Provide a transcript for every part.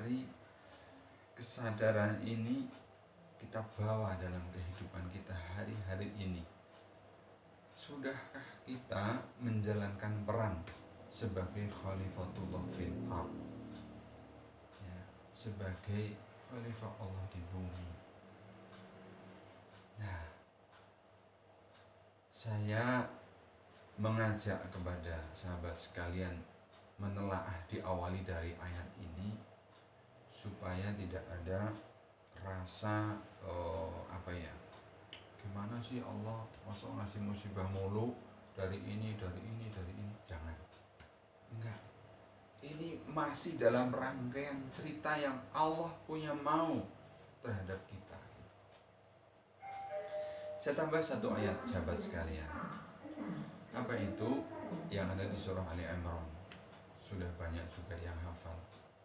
mari kesadaran ini kita bawa dalam kehidupan kita hari-hari ini. Sudahkah kita menjalankan peran sebagai khalifatullah fil ardh, ya, sebagai khalifah Allah di bumi? Nah, saya mengajak kepada sahabat sekalian menelaah diawali dari ayat ini supaya tidak ada rasa gimana sih Allah masa ngasih musibah mulu dari ini. Jangan, enggak. Ini masih dalam rangkaian cerita yang Allah punya mau terhadap kita. Saya tambah satu ayat sahabat sekalian. Apa itu? Yang ada di surah Ali Imran. Sudah banyak juga yang hafal.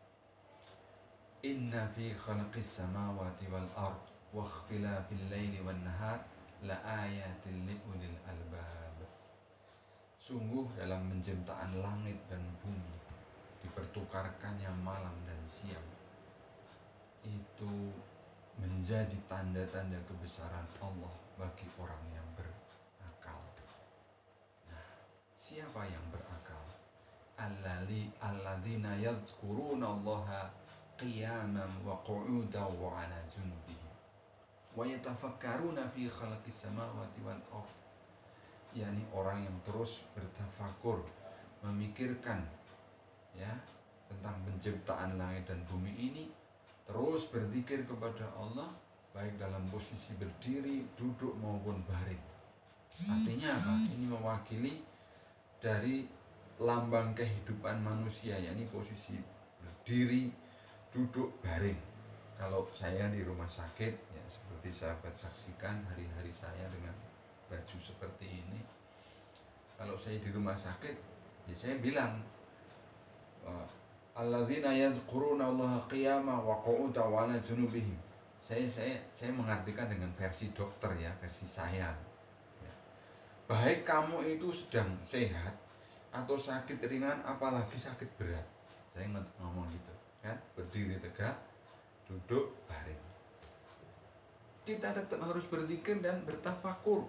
Inna fi khalaqis samawati wal ard wa ikhtilafil laili wan nahar la ayatin li ulil albab. Sungguh dalam penciptaan langit dan bumi, dipertukarkannya malam dan siang, itu menjadi tanda-tanda kebesaran Allah bagi orang yang berakal. Nah, siapa yang berakal? Alladzina yadhkuruna Allaha qiyaman wa qu'udan wa 'ala junubihim wa yatafakkaruna fi khalaqis samawati wal ardh. yakni orang yang terus bertafakur, memikirkan ya tentang penciptaan langit dan bumi ini, terus berzikir kepada Allah baik dalam posisi berdiri, duduk maupun baring. Artinya apa? Ini mewakili dari lambang kehidupan manusia, yakni posisi berdiri, duduk, baring. Kalau saya di rumah sakit, ya seperti sahabat saksikan hari-hari saya dengan baju seperti ini. Kalau saya di rumah sakit, ya saya bilang alladzina yadhkuruna Allaha qiyaman wa qu'udan wa 'ala junubihim. Saya mengartikan dengan versi dokter ya, versi saya. Ya. Baik kamu itu sedang sehat atau sakit ringan, apalagi sakit berat. Saya ngomong gitu, kan? Berdiri tegak, duduk, baring. Kita tetap harus berzikir dan bertafakur.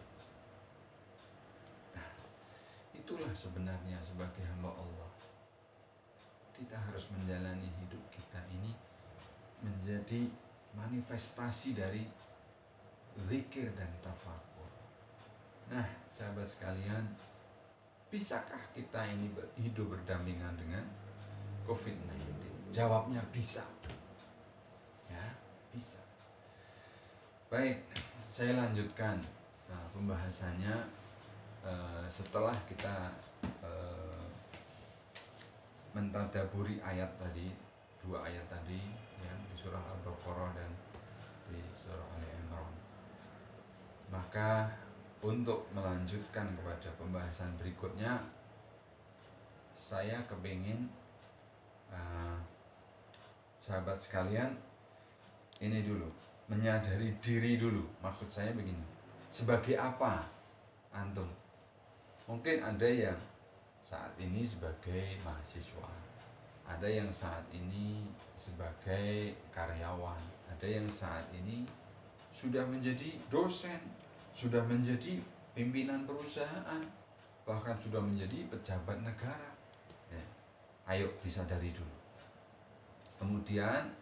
Nah, itulah sebenarnya sebagai hamba Allah. Kita harus menjalani hidup kita ini menjadi manifestasi dari zikir dan tafakur. Nah, sahabat sekalian, bisakah kita ini hidup berdampingan dengan COVID-19? Jawabnya bisa. Ya, bisa. Baik, saya lanjutkan pembahasannya setelah kita mentadaburi ayat tadi, dua ayat tadi ya, di surah Al-Baqarah dan di surah Ali Imran. Maka untuk melanjutkan kepada pembahasan berikutnya, saya kepingin sahabat sekalian ini dulu, menyadari diri dulu. Maksud saya begini, sebagai apa antum? Mungkin ada yang saat ini sebagai mahasiswa, ada yang saat ini sebagai karyawan, ada yang saat ini sudah menjadi dosen, sudah menjadi pimpinan perusahaan, bahkan sudah menjadi pejabat negara. Ya, ayo disadari dulu. Kemudian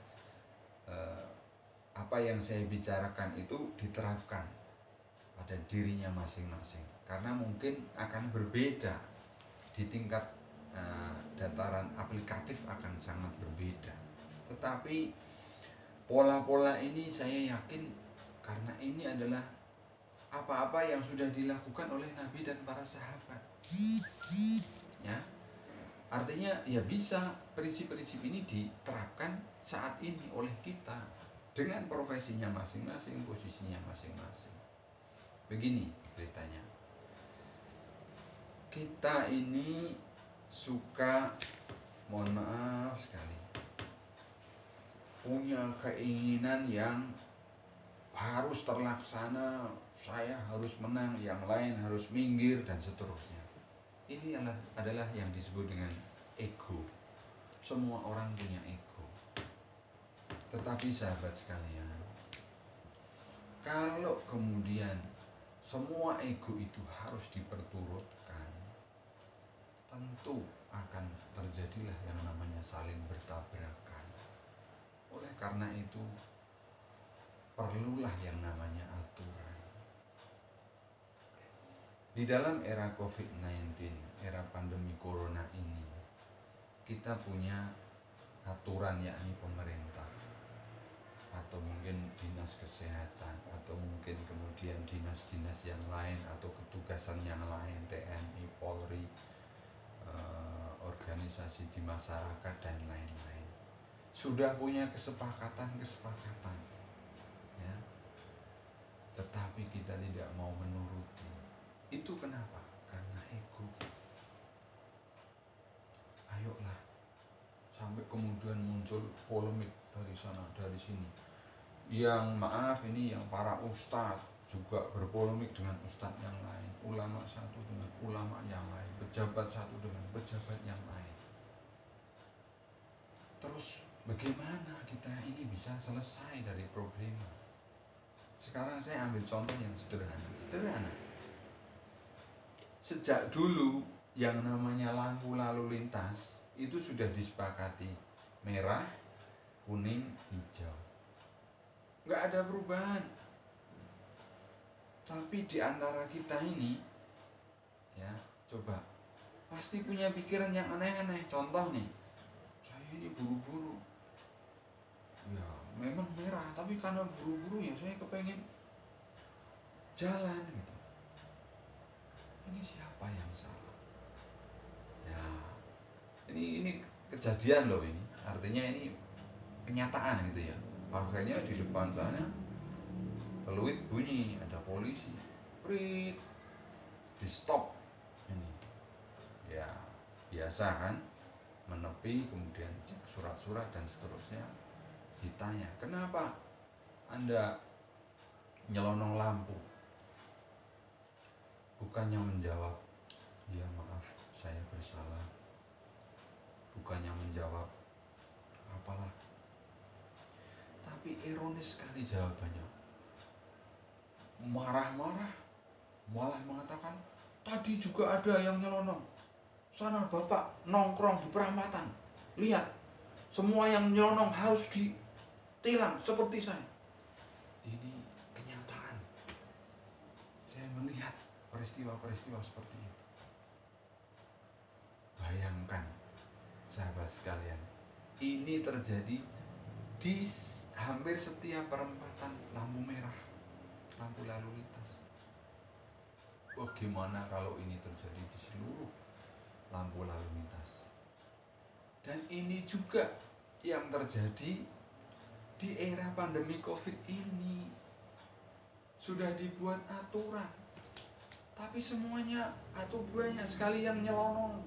apa yang saya bicarakan itu diterapkan pada dirinya masing-masing, karena mungkin akan berbeda di tingkat dataran aplikatif, akan sangat berbeda. Tetapi pola-pola ini saya yakin karena ini adalah apa-apa yang sudah dilakukan oleh Nabi dan para sahabat. Ya, artinya ya bisa prinsip-prinsip ini diterapkan saat ini oleh kita dengan profesinya masing-masing, posisinya masing-masing. Begini ceritanya. Kita ini suka, mohon maaf sekali, punya keinginan yang harus terlaksana, saya harus menang, yang lain harus minggir, dan seterusnya. Ini adalah yang disebut dengan ego. Semua orang punya ego. Tetapi sahabat sekalian, kalau kemudian semua ego itu harus diperturutkan, tentu akan terjadilah yang namanya saling bertabrakan. Oleh karena itu, perlulah yang namanya aturan. Di dalam era COVID-19, era pandemi corona ini, kita punya aturan, yakni pemerintah atau mungkin dinas kesehatan atau mungkin kemudian dinas-dinas yang lain atau ketugasan yang lain, TNI, Polri, organisasi di masyarakat dan lain-lain sudah punya kesepakatan ya, tetapi kita tidak mau menuruti. Itu kenapa? Karena ego. Ayolah, sampai kemudian muncul polemik dari sana dari sini. Yang maaf ini yang para ustadz juga berpolemik dengan ustadz yang lain, ulama satu dengan ulama yang lain, pejabat satu dengan pejabat yang lain. Terus bagaimana kita ini bisa selesai dari problema? Sekarang saya ambil contoh yang sederhana. Sejak dulu yang namanya lampu lalu lintas itu sudah disepakati merah, kuning, hijau. Nggak ada perubahan. Tapi di antara kita ini, ya coba, pasti punya pikiran yang aneh-aneh. Contoh nih, saya ini buru-buru. Ya memang merah, tapi karena buru-buru ya saya kepengen jalan gitu. Ini siapa yang salah? Ya, ini kejadian loh ini. Artinya ini kenyataan gitu ya. Akhirnya di depan sana peluit bunyi, ada polisi, prit, di stop ini. Ya biasa kan, menepi kemudian cek surat-surat dan seterusnya. Ditanya, kenapa Anda nyelonong lampu? Bukannya menjawab, ya maaf saya bersalah. Bukannya menjawab, apalah. Tapi ironis sekali jawabannya. Marah-marah, malah mengatakan, tadi juga ada yang nyelonong. Sana bapak nongkrong di perempatan. Lihat, semua yang nyelonong harus ditilang seperti saya. Ini kenyataan. Saya melihat peristiwa-peristiwa seperti itu. Bayangkan, sahabat sekalian, ini terjadi di hampir setiap perempatan lampu merah, lampu lalu lintas. Bagaimana kalau ini terjadi di seluruh lampu lalu lintas? Dan ini juga yang terjadi di era pandemi COVID ini. Sudah dibuat aturan, tapi semuanya atau banyak sekali yang nyelonong.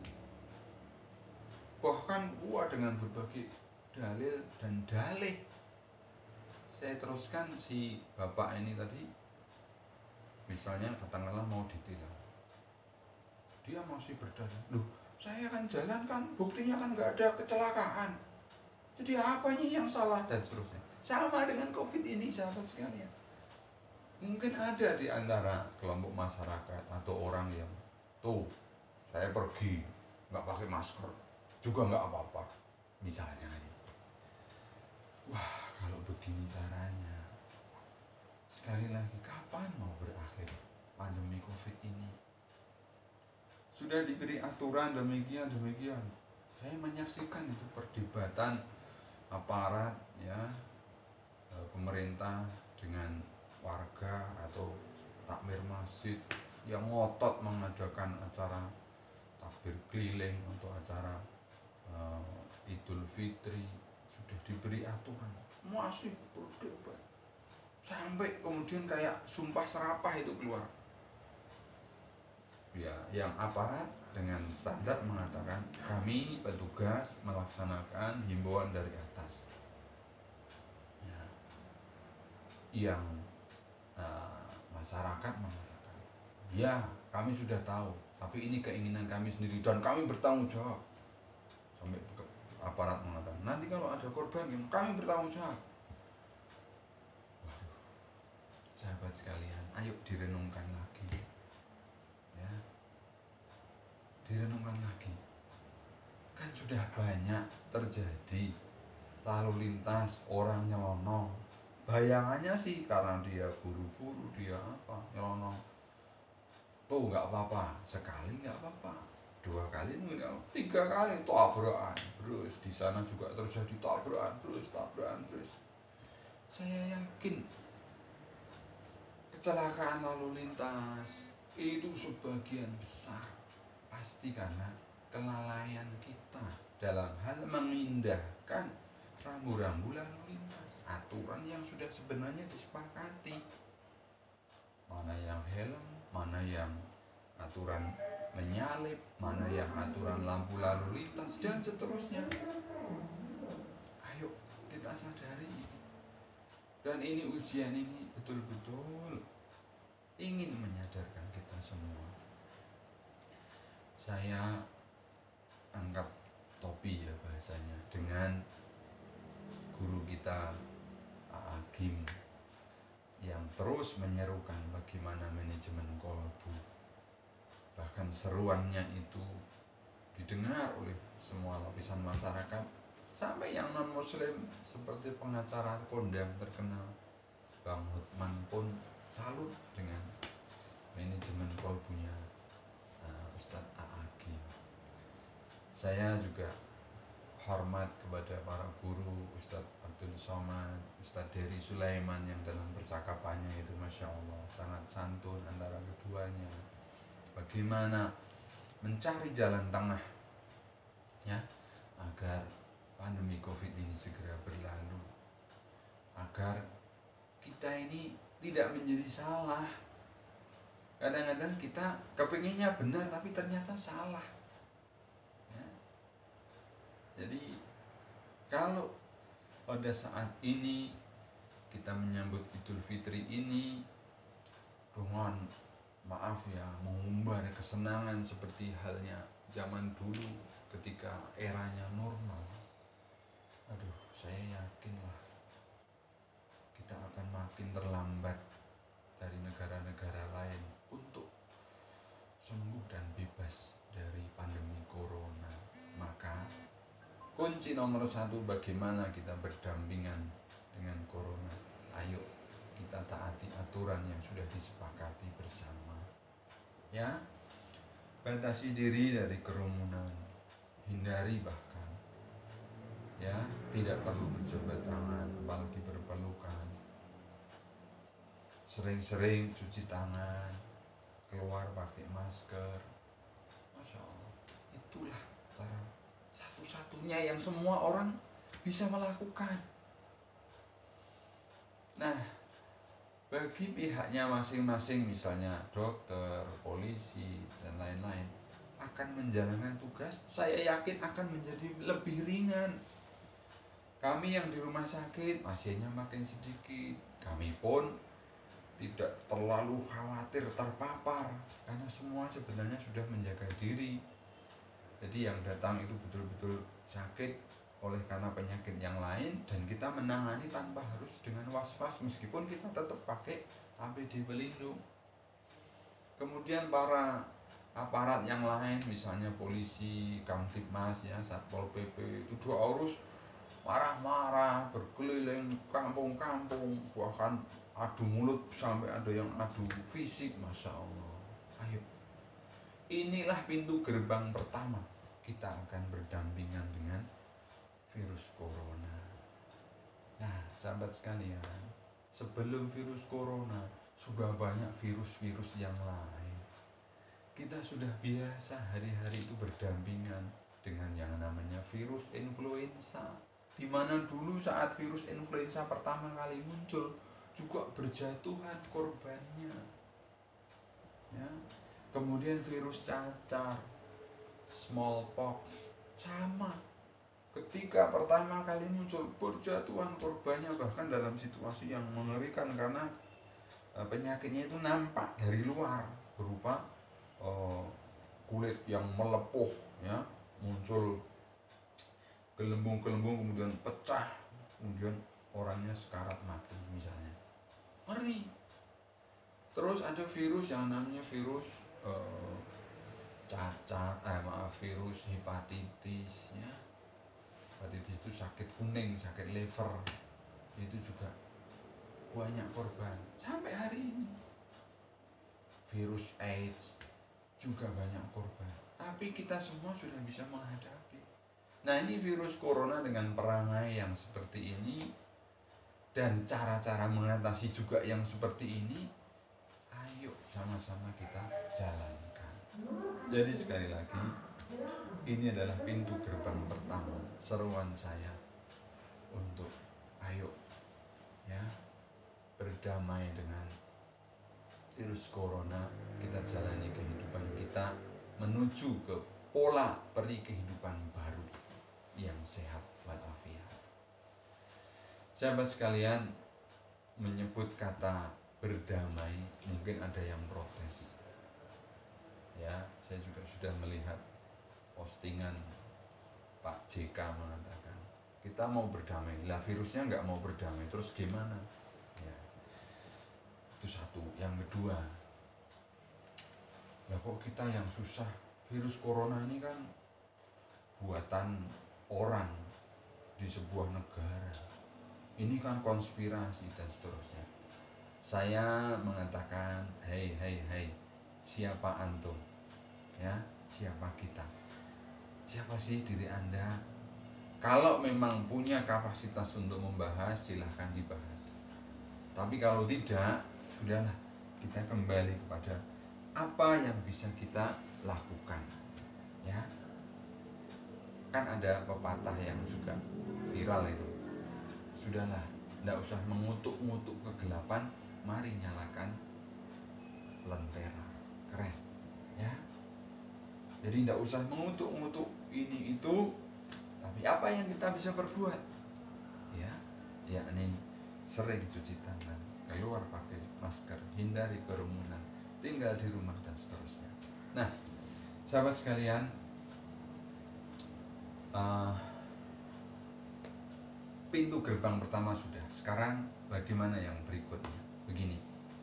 Bahkan dengan berbagai dalil dan dalih. Saya teruskan, si bapak ini tadi misalnya katakanlah mau ditilang, dia masih berdalih, loh saya kan jalan kan, buktinya kan nggak ada kecelakaan, jadi apanya yang salah dan seterusnya. Sama dengan COVID ini sahabat sekalian. Mungkin ada di antara kelompok masyarakat atau orang yang tuh saya pergi nggak pakai masker juga nggak apa-apa misalnya ini. Wah, kalau begini caranya, sekali lagi kapan mau berakhir pandemi COVID ini? Sudah diberi aturan demikian. Saya menyaksikan itu perdebatan aparat ya, pemerintah dengan warga atau takmir masjid yang ngotot mengadakan acara takbir keliling untuk acara Idul Fitri. Sudah diberi aturan, masih berdebat sampai kemudian kayak sumpah serapah itu keluar. Ya, yang aparat dengan standar mengatakan kami petugas melaksanakan himbauan dari atas. Ya. Yang masyarakat mengatakan, ya kami sudah tahu, tapi ini keinginan kami sendiri dan kami bertanggung jawab. Sampai aparat mengatakan, nanti kalau ada korban kami bertanggung jawab. sahabat sekalian, ayo direnungkan lagi, ya, direnungkan lagi. Kan sudah banyak terjadi lalu lintas orang nyelonong. Bayangannya sih karena dia buru-buru, dia apa nyelonong. Tuh nggak apa-apa, sekali nggak apa-apa, 2 kali mungkin nggak, 3 kali tabrakan terus, di sana juga terjadi tabrakan terus. Saya yakin kecelakaan lalu lintas itu sebagian besar pasti karena kelalaian kita dalam hal memindahkan rambu-rambu lalu lintas, aturan yang sudah sebenarnya disepakati, mana yang helm, mana yang aturan menyalip, mana yang aturan lampu lalu lintas, dan seterusnya. Ayo kita sadari, dan ini ujian ini betul-betul ingin menyadarkan kita semua. Saya angkat topi ya bahasanya dengan guru kita Agim yang terus menyerukan bagaimana manajemen kolbu. Bahkan seruannya itu didengar oleh semua lapisan masyarakat, sampai yang non muslim seperti pengacara kondang terkenal Bang Hotman pun salut dengan manajemen kolbunya Ustadz Agim. Saya juga hormat kepada para guru, Ustadz Abdul Somad, Ustadz Dery Sulaiman, yang dalam percakapannya itu Masya Allah sangat santun antara keduanya. Bagaimana mencari jalan tengah, ya, agar pandemi COVID ini segera berlalu, agar kita ini tidak menjadi salah. Kadang-kadang kita kepinginnya benar tapi ternyata salah. Jadi kalau pada saat ini kita menyambut Idul Fitri ini dengan maaf ya mengumbar kesenangan seperti halnya zaman dulu ketika eranya normal, aduh saya yakinlah kita akan makin terlambat dari negara-negara lain untuk sembuh dan bebas dari pandemi corona. Maka kunci nomor 1 bagaimana kita berdampingan dengan corona. Ayo kita taati aturan yang sudah disepakati bersama, ya. Batasi diri dari kerumunan, hindari bahkan, ya, tidak perlu berjabat tangan apalagi berpelukan. Sering-sering cuci tangan, keluar pakai masker. Masya Allah, itulah cara satu-satunya yang semua orang bisa melakukan. Nah, bagi pihaknya masing-masing, misalnya dokter, polisi, dan lain-lain, akan menjalankan tugas, saya yakin akan menjadi lebih ringan. Kami yang di rumah sakit, pasiennya makin sedikit, kami pun tidak terlalu khawatir terpapar, karena semua sebenarnya sudah menjaga diri. Jadi yang datang itu betul-betul sakit oleh karena penyakit yang lain, dan kita menangani tanpa harus dengan was-was meskipun kita tetap pakai APD pelindung. Kemudian para aparat yang lain, misalnya polisi, Kamtibmas, ya, Satpol PP, itu harus marah-marah berkeliling kampung-kampung, bahkan adu mulut sampai ada yang adu fisik. Masya Allah. Ayo, inilah pintu gerbang pertama kita akan berdampingan dengan virus corona. Nah, sahabat sekalian, sebelum virus corona sudah banyak virus-virus yang lain. Kita sudah biasa hari-hari itu berdampingan dengan yang namanya virus influenza, di mana dulu saat virus influenza pertama kali muncul juga berjatuhan korbannya, ya. Kemudian virus cacar, smallpox, sama. Ketika pertama kali muncul, berjatuhan korbannya, bahkan dalam situasi yang mengerikan karena penyakitnya itu nampak dari luar berupa kulit yang melepuh, ya, muncul gelembung-gelembung, kemudian pecah, kemudian orangnya sekarat mati misalnya. Ngeri. Terus ada virus yang namanya virus cacar, virus hepatitis ya. Hepatitis itu sakit kuning, sakit liver, itu juga banyak korban sampai hari ini. Virus AIDS juga banyak korban, tapi kita semua sudah bisa menghadapi. Nah, ini virus corona dengan perangai yang seperti ini dan cara-cara mengatasi juga yang seperti ini, ayo sama-sama kita jalankan. Jadi sekali lagi, ini adalah pintu gerbang pertama seruan saya untuk ayo ya berdamai dengan virus corona, kita jalani kehidupan kita menuju ke pola peri kehidupan baru yang sehat walafiat. Sahabat sekalian, menyebut kata berdamai mungkin ada yang protes. Ya, saya juga sudah melihat postingan Pak JK mengatakan kita mau berdamai, lah virusnya nggak mau berdamai, terus gimana? Ya, itu satu. Yang kedua, lah kok kita yang susah? Virus corona ini kan buatan orang di sebuah negara, ini kan konspirasi dan seterusnya. Saya mengatakan, hei, siapa antum? Ya, siapa kita? Siapa sih diri Anda? Kalau memang punya kapasitas untuk membahas, silahkan dibahas. Tapi kalau tidak, sudahlah, kita kembali kepada apa yang bisa kita lakukan. Ya, kan ada pepatah yang juga viral itu. Sudahlah, tidak usah mengutuk-ngutuk kegelapan, mari nyalakan lentera. Keren, ya. Jadi tidak usah mengutuk-ngutuk ini itu, tapi apa yang kita bisa perbuat? Ya, yakni sering cuci tangan, keluar pakai masker, hindari kerumunan, tinggal di rumah dan seterusnya. Nah, sahabat sekalian, pintu gerbang pertama sudah. Sekarang bagaimana yang berikutnya? Begini,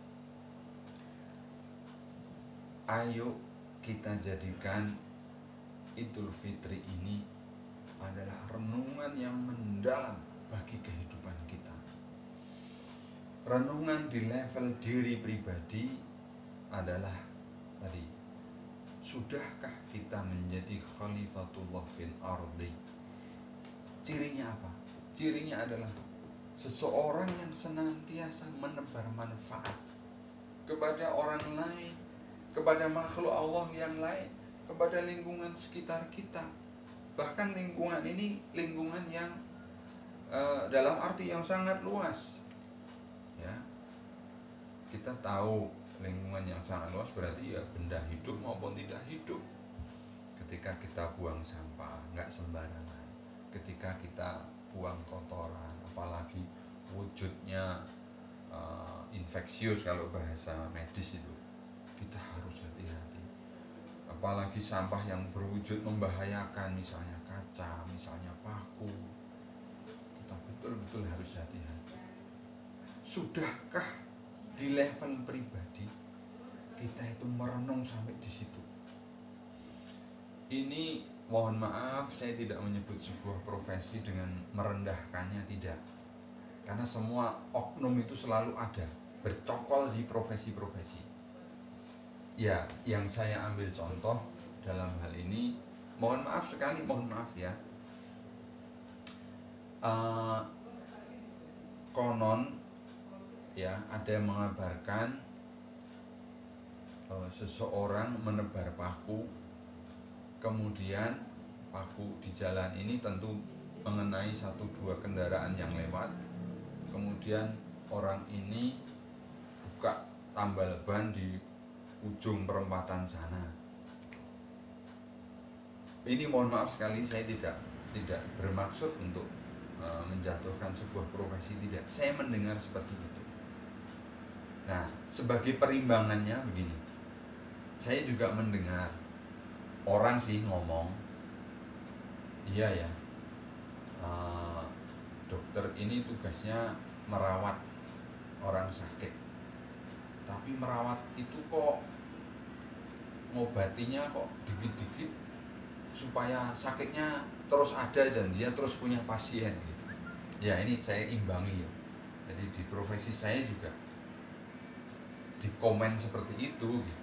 ayo kita jadikan Idul Fitri ini adalah renungan yang mendalam bagi kehidupan kita. Renungan di level diri pribadi adalah tadi, sudahkah kita menjadi khalifatullah fil ardi? Cirinya apa? Cirinya adalah seseorang yang senantiasa menebar manfaat kepada orang lain, kepada makhluk Allah yang lain, kepada lingkungan sekitar kita. Bahkan lingkungan ini lingkungan yang dalam arti yang sangat luas. Ya, kita tahu lingkungan yang sangat luas berarti ya benda hidup maupun tidak hidup. Ketika kita buang sampah nggak sembarangan, ketika kita buang kotoran, apalagi wujudnya infeksius kalau bahasa medis itu, kita harus hati-hati. Apalagi sampah yang berwujud membahayakan, misalnya kaca, misalnya paku, kita betul-betul harus hati-hati. Sudahkah di level pribadi kita itu merenung sampai di situ? Ini mohon maaf, saya tidak menyebut sebuah profesi dengan merendahkannya, tidak. Karena semua oknum itu selalu ada, bercokol di profesi-profesi. Ya, yang saya ambil contoh dalam hal ini, mohon maaf sekali, mohon maaf ya. Konon ya, ada yang mengabarkan seseorang menebar paku, kemudian paku di jalan ini tentu mengenai 1-2 kendaraan yang lewat, kemudian orang ini buka tambal ban di ujung perempatan sana. Ini mohon maaf sekali, saya tidak bermaksud untuk menjatuhkan sebuah profesi, tidak. Saya mendengar seperti itu. Nah, sebagai perimbangannya begini, saya juga mendengar orang sih ngomong, iya ya, dokter ini tugasnya merawat orang sakit, tapi merawat itu kok ngobatinya kok dikit-dikit supaya sakitnya terus ada dan dia terus punya pasien gitu. Ya ini saya imbangi ya. Jadi di profesi saya juga di komen seperti itu gitu.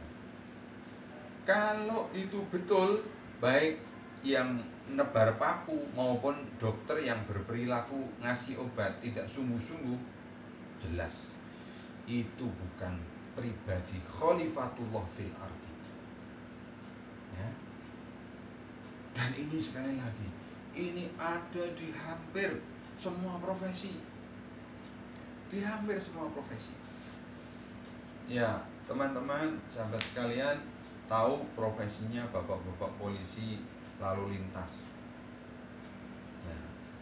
Kalau itu betul, baik yang nebar paku maupun dokter yang berperilaku ngasih obat tidak sungguh-sungguh, jelas itu bukan pribadi khalifatullah fil ardi. Ya. Dan ini sekali lagi, ini ada di hampir semua profesi. Di hampir semua profesi. Ya, teman-teman, sahabat sekalian, tahu profesinya bapak-bapak polisi lalu lintas. Ya.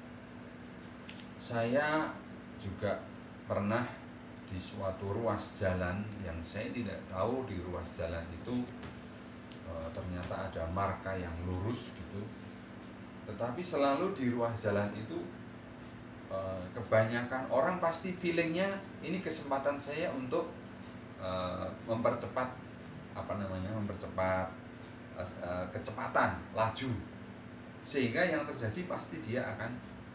Saya juga pernah di suatu ruas jalan yang saya tidak tahu di ruas jalan itu ternyata ada marka yang lurus gitu. Tetapi selalu di ruas jalan itu kebanyakan orang pasti feelingnya ini kesempatan saya untuk mempercepat kecepatan laju, sehingga yang terjadi pasti dia akan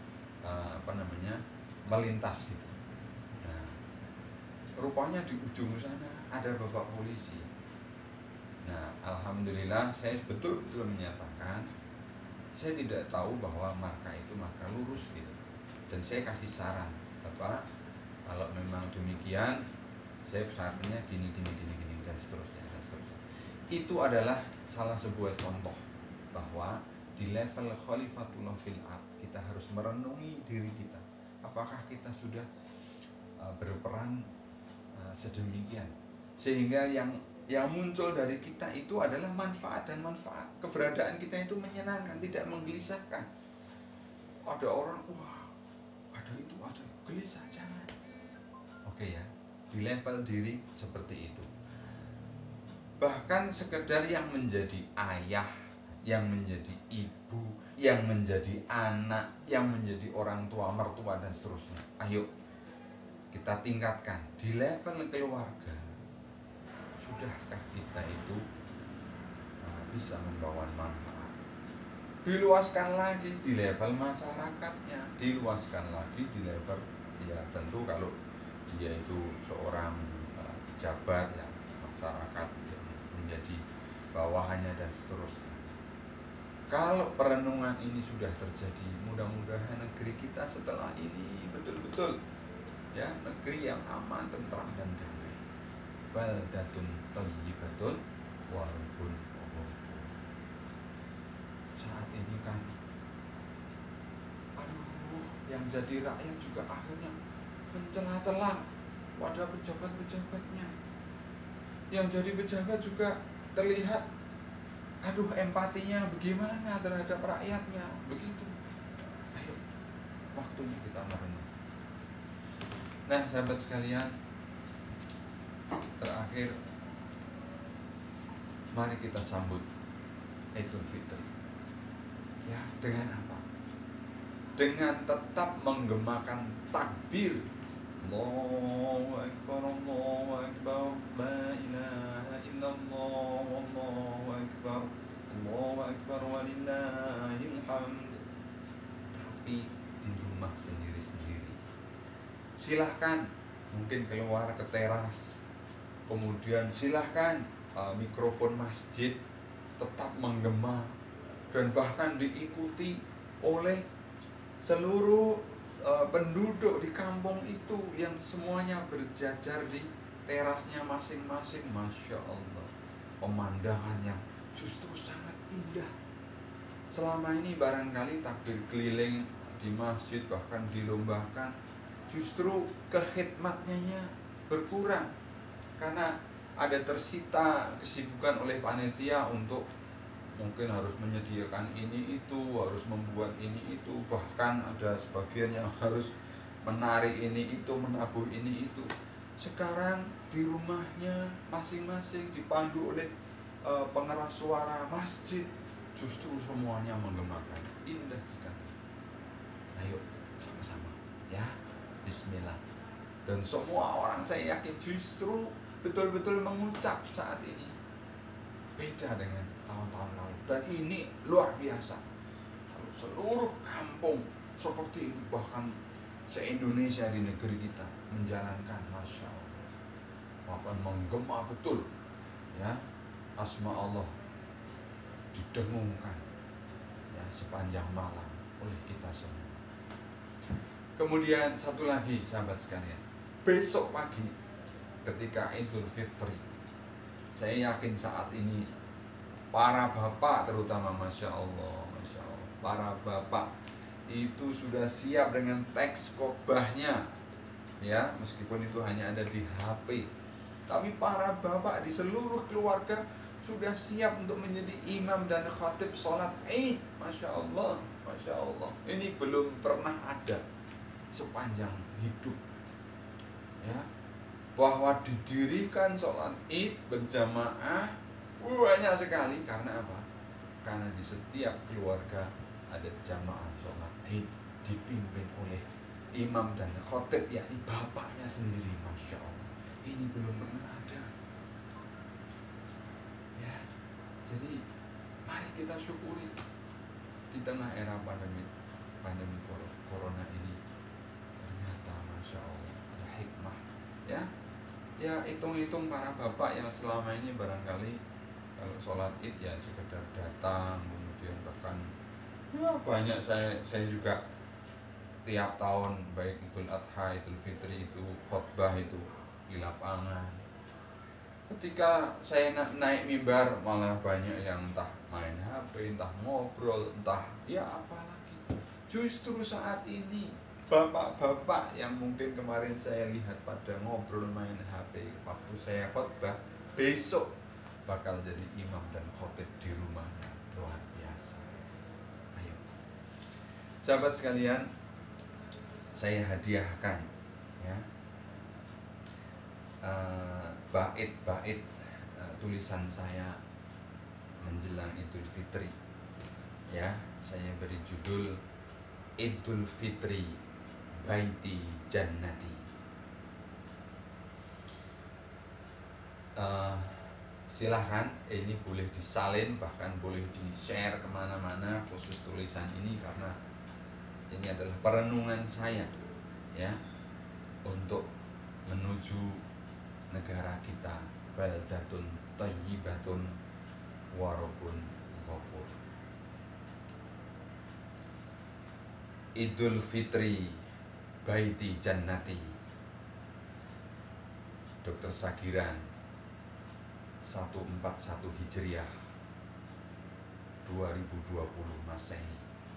melintas gitu. Nah, rupanya di ujung sana ada bapak polisi. Nah, alhamdulillah saya betul-betul menyatakan saya tidak tahu bahwa marka itu marka lurus gitu. Dan saya kasih saran, Bapak, kalau memang demikian, saya sarannya gini dan seterusnya. Itu adalah salah sebuah contoh bahwa di level khalifatullah fil ard kita harus merenungi diri kita. Apakah kita sudah berperan sedemikian sehingga yang muncul dari kita itu adalah manfaat dan manfaat. Keberadaan kita itu menyenangkan, tidak menggelisahkan. Ada orang, wah, ada itu, ada gelisah, jangan. Oke ya, di level diri seperti itu. Bahkan sekedar yang menjadi ayah, yang menjadi ibu, yang menjadi anak, yang menjadi orang tua, mertua dan seterusnya. Ayo kita tingkatkan di level keluarga. Sudahkah kita itu bisa membawa manfaat? Diluaskan lagi di level masyarakatnya, diluaskan lagi di level, ya tentu kalau dia itu seorang pejabat ya, masyarakat yang menjadi bawahannya dan seterusnya. Kalau perenungan ini sudah terjadi, mudah-mudahan negeri kita setelah ini betul-betul ya negeri yang aman, tentram dan damai. Baldatun thayyibatun wa rabbun ghafur. Saat ini kan, yang jadi rakyat juga akhirnya mencela-cela pada pejabat-pejabatnya. Yang jadi pejabat juga terlihat empatinya bagaimana terhadap rakyatnya, begitu. Ayo, waktunya kita merenung. Nah, sahabat sekalian, terakhir, mari kita sambut Idul Fitri. Ya, dengan apa? Dengan tetap menggemakan takbir. Allahu Akbar, Allahu Akbar, la ilaha illallah, Allahu Akbar, Allahu Akbar, walillahil hamd. Tapi di rumah sendiri-sendiri. Silahkan mungkin keluar ke teras, kemudian silahkan mikrofon masjid tetap menggema dan bahkan diikuti oleh seluruh penduduk di kampung itu yang semuanya berjajar di terasnya masing-masing. Masya Allah, pemandangan yang justru sangat indah. Selama ini barangkali takbir keliling di masjid bahkan dilombakan, justru kekhidmatnya berkurang karena ada tersita kesibukan oleh panitia untuk mungkin harus menyediakan ini itu, harus membuat ini itu, bahkan ada sebagian yang harus menarik ini itu, menabuh ini itu. Sekarang di rumahnya masing-masing dipandu oleh pengeras suara masjid, justru semuanya menggemakan. Indah sekali. Ayo sama-sama ya, bismillah. Dan semua orang saya yakin justru betul-betul mengucap saat ini. Beda dengan tahun-tahun lalu. Dan ini luar biasa. Kalau seluruh kampung seperti ini, bahkan se-Indonesia di negeri kita menjalankan, Masya Allah, akan menggema betul ya, asma Allah didengungkan ya sepanjang malam oleh kita semua. Kemudian satu lagi sahabat sekalian, besok pagi ketika Idul Fitri, saya yakin saat ini para bapak terutama, Masya Allah, para bapak itu sudah siap dengan teks khotbahnya ya, meskipun itu hanya ada di HP, tapi para bapak di seluruh keluarga sudah siap untuk menjadi imam dan khatib sholat Id. Masya Allah, Masya Allah. Ini belum pernah ada sepanjang hidup ya, bahwa didirikan sholat Id berjamaah banyak sekali. Karena apa? Karena di setiap keluarga ada jamaah sholat Id dipimpin oleh imam dan khatib, yakni bapaknya sendiri. Masya Allah, ini belum pernah ada ya. Jadi mari kita syukuri di tengah era pandemi corona ini. Ternyata Masya Allah ada hikmah ya. Ya hitung-hitung para bapak yang selama ini barangkali kalau sholat Id ya sekedar datang, kemudian bahkan ya banyak saya juga tiap tahun baik Idul Adha, Idul Fitri itu khotbah itu di lapangan. Ketika saya naik mimbar malah banyak yang entah main HP, entah ngobrol, entah ya apalagi. Justru saat ini bapak-bapak yang mungkin kemarin saya lihat pada ngobrol main HP waktu saya khotbah, besok bakal jadi imam dan khotib di rumahnya. Luar biasa. Ayo sahabat sekalian, saya hadiahkan ya bait-bait tulisan saya menjelang Idul Fitri ya. Saya beri judul Idul Fitri Baiti Jannati. Silahkan, ini boleh disalin, bahkan boleh di-share kemana-mana khusus tulisan ini, karena ini adalah perenungan saya ya untuk menuju negara kita, baldatun thayyibatun wa rabbun ghafur. Idul Fitri Baiti Jannati, Dr. Sagiran 141 Hijriah 2020 Masehi.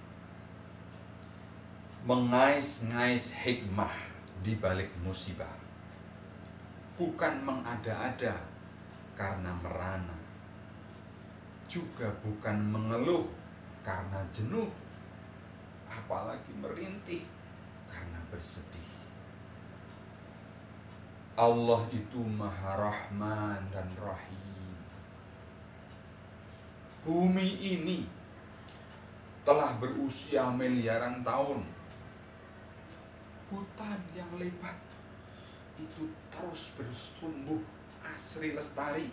Mengais-ngais hikmah di balik musibah, bukan mengada-ada karena merana, juga bukan mengeluh karena jenuh, apalagi merintih karena bersedih. Allah itu Maha Rahman dan Rahim. Bumi ini telah berusia miliaran tahun. Hutan yang lebat itu terus bertumbuh asri lestari.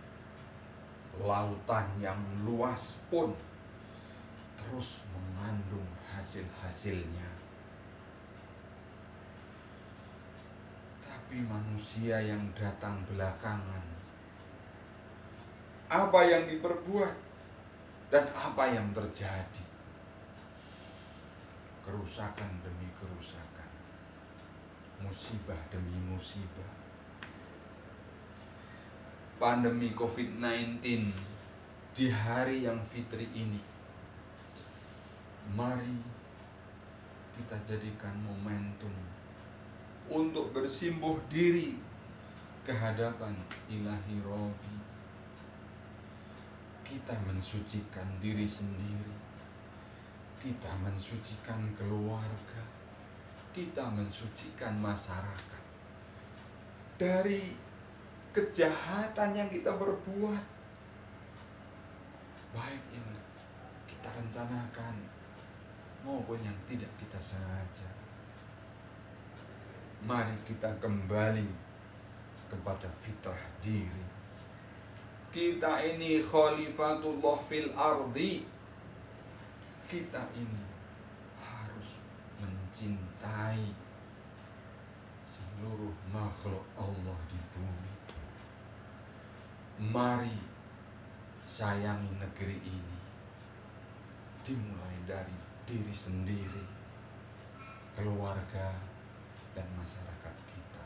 Lautan yang luas pun terus mengandung hasil-hasilnya. Tapi manusia yang datang belakangan, apa yang diperbuat dan apa yang terjadi? Kerusakan demi kerusakan, musibah demi musibah. Pandemi COVID-19 di hari yang fitri ini, mari kita jadikan momentum untuk bersimpuh diri ke hadapan Ilahi Robbi. Kita mensucikan diri sendiri, kita mensucikan keluarga, kita mensucikan masyarakat dari kejahatan yang kita berbuat, baik yang kita rencanakan maupun yang tidak kita sengaja. Mari kita kembali kepada fitrah diri. Kita ini khalifatullah fil ardi. Kita ini harus mencintai seluruh makhluk Allah di bumi. Mari sayangi negeri ini, dimulai dari diri sendiri, keluarga, dan masyarakat kita.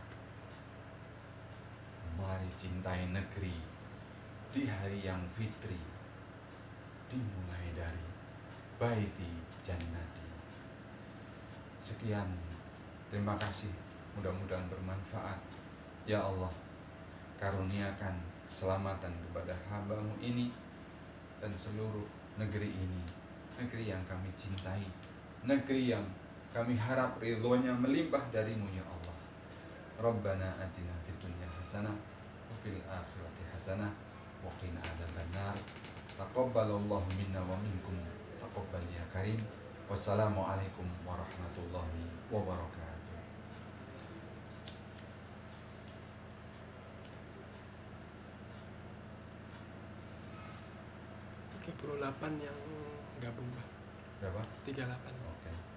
Mari cintai negeri di hari yang fitri, dimulai dari baiti jannati. Sekian, terima kasih, mudah-mudahan bermanfaat. Ya Allah, karuniakan keselamatan kepada hamba-Mu ini dan seluruh negeri ini, negeri yang kami cintai, negeri yang kami harap ridhonya melimpah darimu ya Allah. Rabbana atina fid dunya hasanah wa fil akhirati hasanah wa qina adzabannar. Taqabbalallahu minna wa minkum taqabbal ya karim. Wassalamualaikum warahmatullahi wabarakatuh. 38 yang gabung, Pak. Berapa? 38. Oke.